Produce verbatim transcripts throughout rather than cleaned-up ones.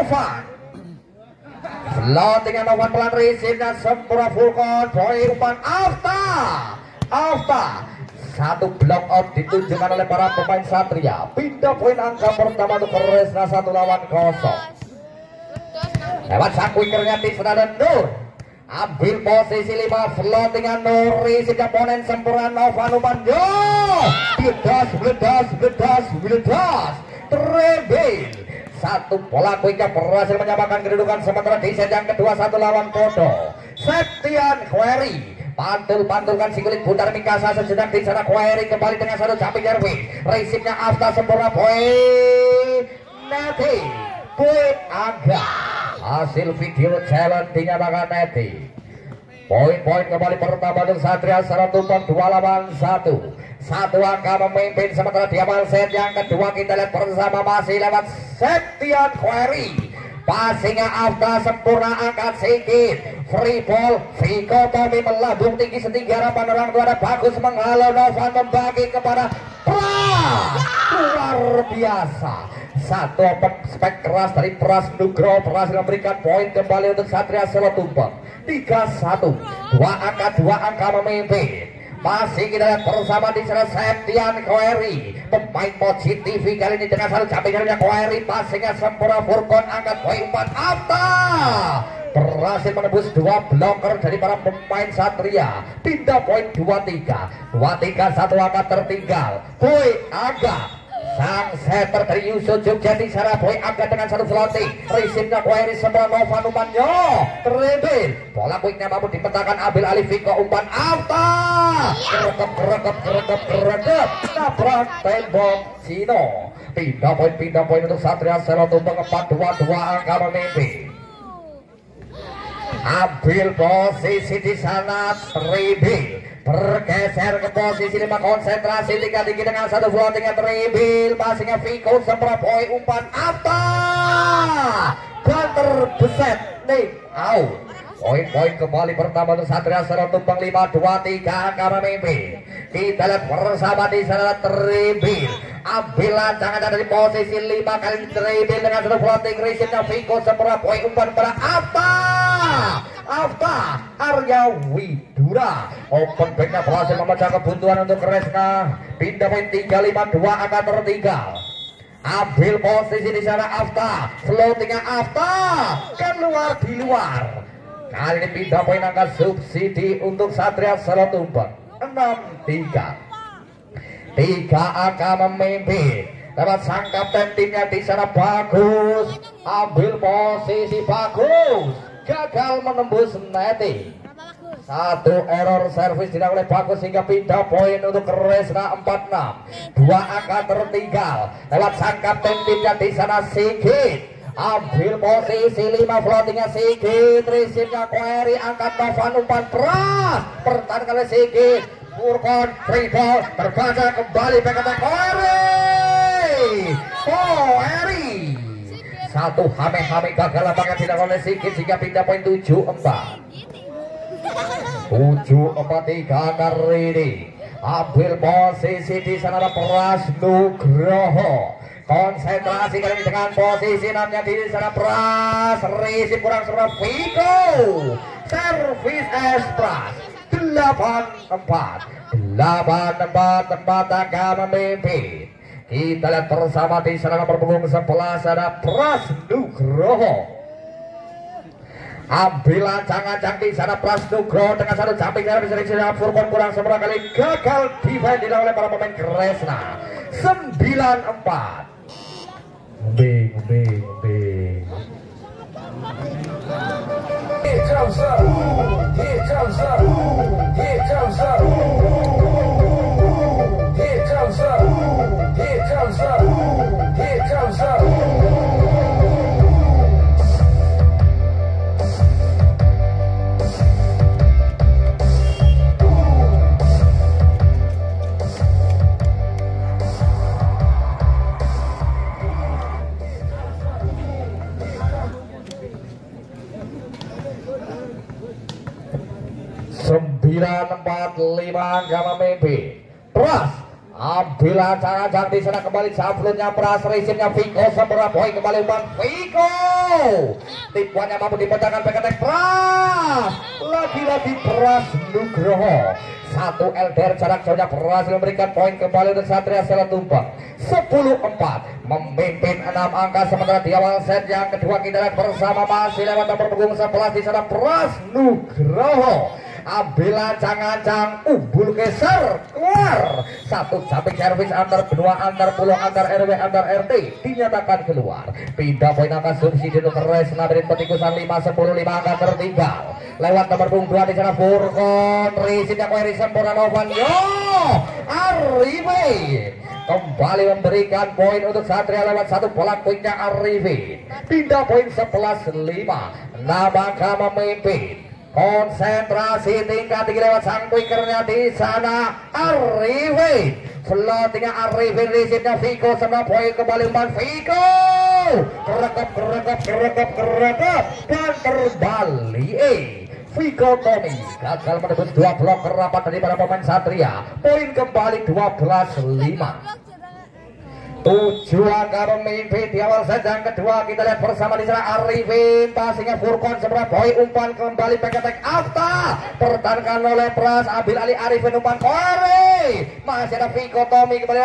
Novan. Floating Novan pelan receive-nya sempurna Vulcan. Boy umpan Afta. Afta. Satu block out ditunjukkan oleh para pemain Satria. Pindah poin angka pertama untuk Kresna satu lawan kosong. Lewat sang wickernya Tisna dan Nur. Ambil posisi lima, floatingan Nur, receive ponen sempurna Novan umpan. Yo, bledas, bledas, bledas, bledas. Trebil. Satu bola quicknya berhasil menyamakan kedudukan sementara di set yang kedua satu lawan Kodo. Septian Query pantul-pantulkan si kulit putar Mikasa sejenak di sana. Query kembali dengan satu jumping Jerwi. Receive-nya Afta sempurna. Boy Neti Boy Aga. Hasil video challenge dinyatakan Neti. Poin-poin kembali pertama untuk Satria secara tumpang dua lawan satu. Satu angka memimpin sementara di awal set yang kedua kita lihat bersama masih lewat Septian Query. Passingnya Afta sempurna angkat sedikit. Free ball. Viko Tommy melambung tinggi setinggi harapan orang tua. Ada bagus menghalau Novan membagi kepada Pras. Luar biasa. Satu open spek keras dari Pras Nugroho berhasil memberikan poin kembali untuk Satria Solo Tumpeng. Tiga satu. Dua angka dua angka memimpin. Masih kita lihat bersama di sana Septian Query, pemain Mochi T V kali ini dengan satu campingannya Query, passingnya sempurna Furkon angkat poin umpan Afta berhasil menembus dua blocker dari para pemain Satria. Pindah poin dua tiga dua tiga satu angka tertinggal. Boy Aga sang setter dari Yusuf Jogja di sana. Boy Aga dengan satu floating, receive-nya Query sempurna Novan umpan. Yo, terlebih bola quicknya mampu dipetakan ambil alih Viko umpan Afta. Kerekep, kerekep, kerekep, kerekep, nabrak tembok Cino. Pindah poin, pindah poin untuk Satria Solo Tumpeng. Empat dua dua angka memimpin. Ambil posisi di sana Tribil, bergeser ke posisi lima, konsentrasi tiga tinggi dengan satu floatingnya Tribil, passingnya Viko sempurna poin umpan Afta dan terbeset nih out. Poin-poin kembali pertama untuk Satria Solo Tumpeng. Lima dua tiga angka memimpin. Kita lihat bersama di sana Tribil, ambil lancangan dari posisi lima kali Tribil dengan satu floating, receive-nya Viko sempurna poin umpan pada Afta. Afta Arya Widura, open back-nya berhasil memecah kebuntuan untuk Kresna. Pindah poin tiga lima dua angka tertinggal. Ambil posisi di sana Afta, floatingnya Afta keluar di luar. Kali ini pindah poin angka subsidi untuk Satria Solo Tumpeng. Enam tiga tiga angka memimpin. Lewat sang kapten timnya di sana bagus, ambil posisi bagus, gagal menembus Neti. Satu error service tidak oleh bagus sehingga pindah poin untuk Kresna. Empat enam dua angka tertinggal. Lewat sang kapten timnya di sana Sigit, ambil posisi lima, floatingnya Sigit, receive-nya Query, angkat Novan umpan Pras, pertahankan oleh Sigit. Furkon free ball terbaca kembali berkata Query. Query satu hame-hame gagal lapangan tidak oleh Sigit sehingga pindah poin tujuh empat tujuh empat tiga kali ini. Ambil posisi di sana ada Pras Nugroho, konsentrasi kali ini dengan posisi enamnya di sana Pras, receive kurang serap Viko, servis es Pras. Delapan empat delapan empat empat angka memimpin. Kita lihat bersama di sana nomor punggung sebelas ada Pras Nugroho. Ambil lancang-lancang di sana Pras Nugroho dengan satu jumping dari seleksi Furkon kurang sempurna kali gagal defend oleh para pemain Kresna. Sembilan empat. Bing bing bing. Here comes up, here comes up, here comes up, here comes up, here comes up, here comes up. sembilan empat lima angka memimpin. Pras Ambil acara di sana kembali sablonnya Pras Racingnya Viko Sempurna poin kembali umpan Viko. Tipuannya mampu dipecahkan P K T Pras. Lagi-lagi Pras Nugroho. Satu L D R jarak jauhnya berhasil memberikan poin kembali untuk Satria Selatan Tumpeng. sepuluh empat memimpin enam angka sementara di awal set yang kedua kita lihat bersama masih lewat nomor punggung sebelas di sana Pras Nugroho. Ambil ancang-ancang umbul geser keluar. Satu jumping service antar benua, antar pulau, antar R W, antar R T dinyatakan keluar. Pindah poin angka subsidi untuk Resna dari petikusan lima sepuluh lima angka tertinggal. Lewat nomor punggung dua di sana Furkon Risinnya Koeri Sempurna Novan Yo Arifin kembali memberikan poin untuk Satria lewat satu bola poinnya Arifin. Pindah poin sebelas lima. Nabaka memimpin. Konsentrasi tingkat tinggi lewat sang quikernya di sana Arifin. Floatingnya Arifin, risipnya Viko sama poin kembali umpan Viko. Kerekap, kerekap, kerekap, kerekap dan terbalik. Eh, Viko Tommy gagal menembus dua blok rapat dari para pemain Satria. Poin kembali dua belas lima. Tujuh angka memimpin di awal set yang kedua kita lihat bersama di sana Arifin passingnya Furkon seberapa poin umpan kembali P K T Afta pertahankan oleh Pras ambil alih Arifin umpan Kore masih ada Viko Tommy kembali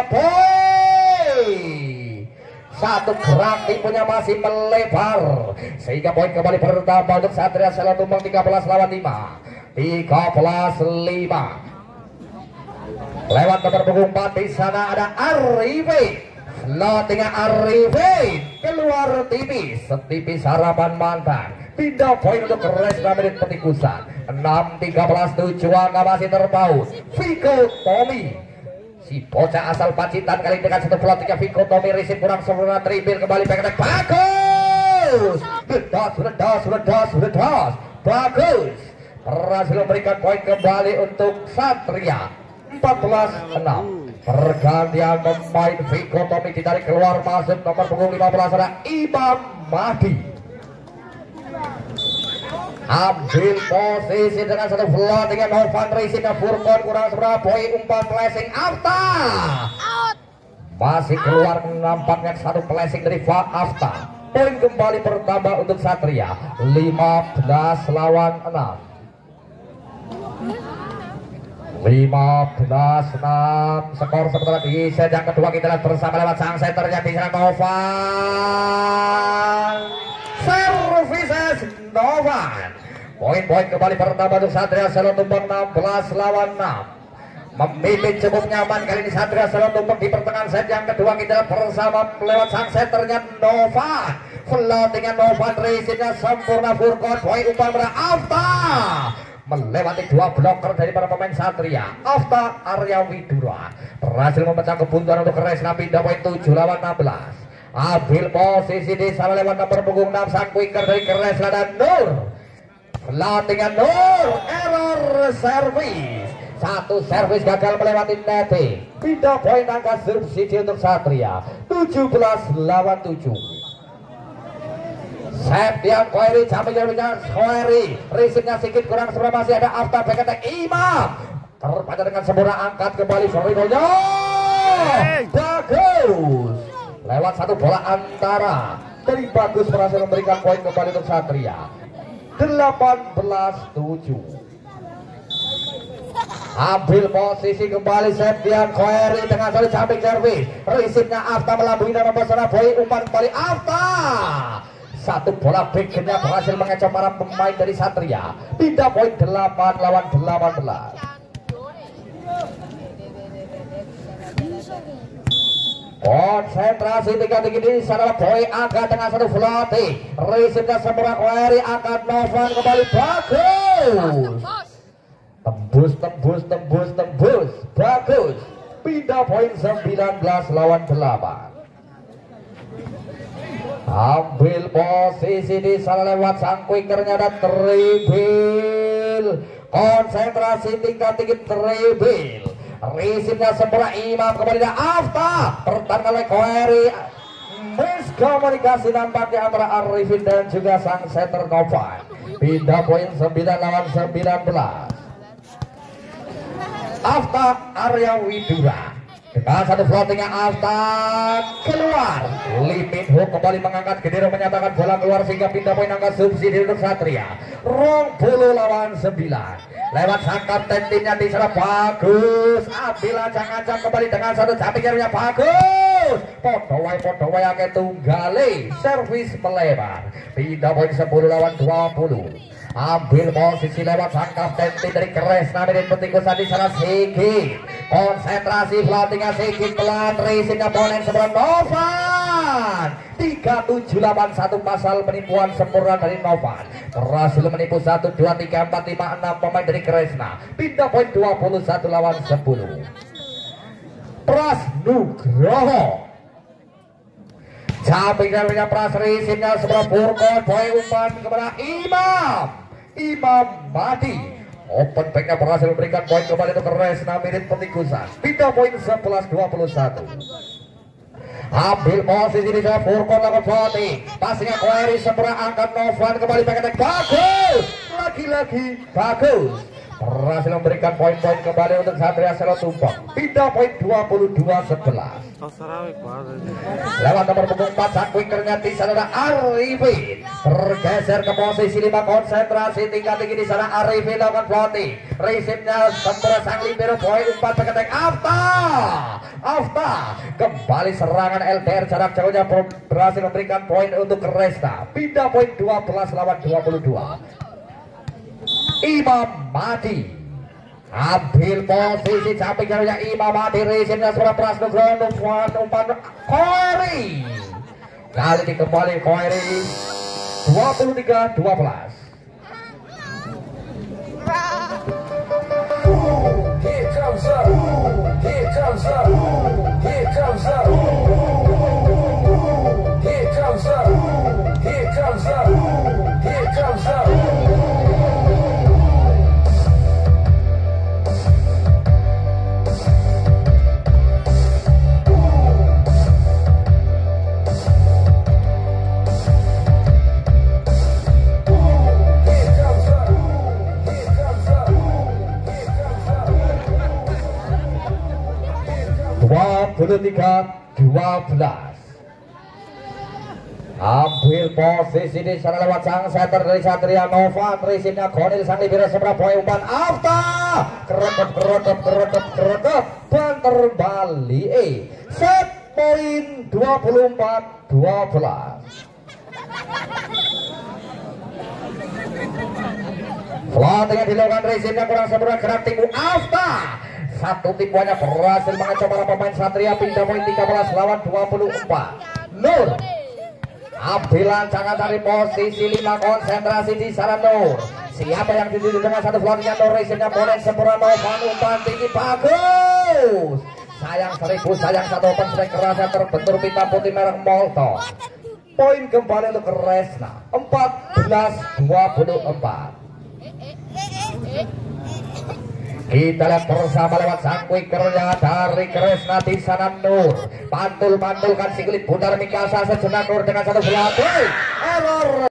poin satu gerak tipunya masih melebar sehingga poin kembali bertambah untuk Satria Selatan Tumpeng tiga belas lawan lima tiga belas lima lewat nomor punggung empat di sana ada Arifin. Lotingnya Arifin keluar tipis setipis harapan mantan. Pindah poin untuk Resna menit petikusan enam tiga belas tujuh angka masih terpaut. Viko Tommy si bocah asal Pacitan kali dengan satu floatingnya Viko Tommy risip kurang sempurna tribil kembali pengen bagus ledas ledas ledas ledas bagus berhasil memberikan poin kembali untuk Satria empat belas enam. Pergantian pemain Viko Tommy ditarik keluar masuk nomor punggung lima belas ada Imam Mahdi. Ambil posisi dengan satu float dengan Novan Risika Furkon kurang seberapa poin umpan flashing Afta. Masih keluar menampaknya satu flashing dari Van Afta. Poin kembali bertambah untuk Satria lima belas lawan enam. lima belas enam skor sementara di set yang kedua kita lihat bersama lewat sang senternya di sana Novan services Novan poin-poin kembali bertambah untuk Satria Selatan Tumpeng enam belas lawan enam memimpin cukup nyaman kali ini Satria Selatan Tumpeng di pertengahan set yang kedua kita lihat bersama lewat sang senternya Novan floatingnya Novan risipnya sempurna Furkon poin umpan berafta melewati dua bloker dari para pemain Satria. Afta Arya Widura berhasil memecah kebuntuan untuk Resna pindah poin tujuh lawan enam belas. Ambil posisi di sana lewat nomor punggung enam sang quicker dari Resna dan Nur. Pelatihnya Nur error service. Satu servis gagal melewati netting. Pindah poin angka subsidi untuk Satria tujuh belas lawan tujuh. Septian Koeri jaminnya Koeri risipnya sedikit kurang seberapa masih ada Afta P K T Imam terbaca dengan sempurna angkat kembali Sorinonya bagus lewat satu bola antara dari bagus berhasil memberikan poin kembali untuk Satria delapan belas tujuh. Ambil posisi kembali Septian Koeri dengan satu jumping service risipnya Afta melambungi dan membesar poin umpan kembali Afta. Satu bola backnya berhasil mengecoh para pemain dari Satria. Pindah poin delapan lawan delapan belas. Konsentrasi tiga tinggi di sana poin angka dengan satu floating. Risipnya sempurna Koeri angkat Novan kembali bagus. Tembus tembus tembus tembus bagus. Pindah poin sembilan belas lawan delapan. Ambil posisi di sana lewat sang quickernya dan tribil. Konsentrasi tingkat tinggi tribil. Risipnya sempurna Imam kembali dan Afta. Pertahanan oleh Koeri. Miskomunikasi nampaknya antara Arifin dan juga sang setter Novan. Pindah poin sembilan lawan sembilan belas. Afta Arya Widura Dengan satu floatingnya Afta keluar. Limit Hook kembali mengangkat Gedero menyatakan bola keluar sehingga pindah poin angka subsidi untuk Satria. Rong puluh lawan sembilan. Lewat sang kapten timnya di sana bagus. Ambil ancang-ancang kembali dengan satu capingnya bagus. Podowai podowai ake tunggale. Servis melebar. Pindah poin sepuluh lawan dua puluh. Ambil posisi lewat sang kapten tim dari Kresna Mirin Petikusan di sana Sigit. Konsentrasi floatingnya Sigit pelan racingnya ponen sebelah Novan. Tiga tujuh delapan satu pasal penipuan sempurna dari Novan. Berhasil menipu satu dua tiga empat lima enam pemain dari Kresna. Pindah poin dua puluh satu lawan sepuluh. Pras Nugroho. Capingnya Pras racingnya sebelah Burkon. Boy umpan kepada Imam. Imam Madi. Open backnya berhasil memberikan poin kembali untuk Kresna Mirin Petikusan. Pindah poin sebelas dua puluh satu. Ambil posisi di sana Furkon lakukan floating. Passingnya Koeri seberang angkat Novan kembali back attack bagus. Lagi-lagi bagus. Berhasil memberikan poin-poin kembali untuk Satria Selo Tumpeng. Pindah poin dua puluh dua sebelas. Lewat nomor punggung empat sang wingkernya di sana ada Arifin. Bergeser ke posisi lima konsentrasi tingkat tinggi di sana Arifin lakukan floating. Resipnya sempurna sang libero poin empat back Afta. Afta kembali serangan L D R jarak jauhnya berhasil memberikan poin untuk Kresna. Pindah poin dua belas lawan dua puluh dua. Imam Madi ambil posisi samping jalannya Imam Madi racingnya sebelah Pras Nugroho umpan Koeri. Kali ini kembali Koeri dua puluh tiga dua belas. Here comes up, here comes up, here comes up, here comes up, here comes up, here comes up. dua puluh tiga dua belas. Ambil posisi di sana lewat sang setter dari Satria Novan. Racingnya Konil sang libero seberang boy umpan Afta. Kerekep kerekep kerekep kerekep banter Bali. Eh, set poin dua puluh empat dua belas. Floating yang dilakukan racingnya kurang sempurna gerak tipu Afta. Satu tipuannya berhasil mengacau para pemain Satria. Pindah poin tiga belas lawan dua puluh empat. Nur ambil lancangan dari posisi lima konsentrasi di sana Nur. Siapa yang dituju dengan satu floatingnya Nur racingnya ponen sempurna Novan umpan tinggi bagus. Sayang seribu sayang satu open strike kerasnya terbentur pita putih merah Molto. Poin kembali untuk Kresna empat belas dua puluh empat. Kita lihat bersama lewat sang wingkernya dari Kresna di sana Nur. Pantul-pantulkan si kulit bundar Mikasa sejenak Nur dengan satu floating. Error.